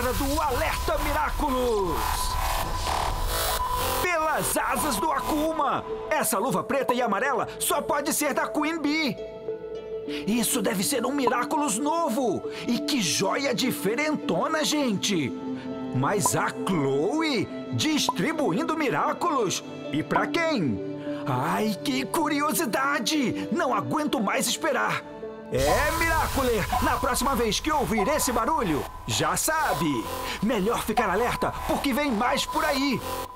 hora do Alerta Miraculous! Pelas asas do Akuma! Essa luva preta e amarela só pode ser da Queen Bee! Isso deve ser um Miraculous novo! E que joia diferentona, gente! Mas a Chloe distribuindo Miraculous! E pra quem? Ai, que curiosidade! Não aguento mais esperar! É, Miraculer! Na próxima vez que ouvir esse barulho, já sabe! Melhor ficar alerta, porque vem mais por aí!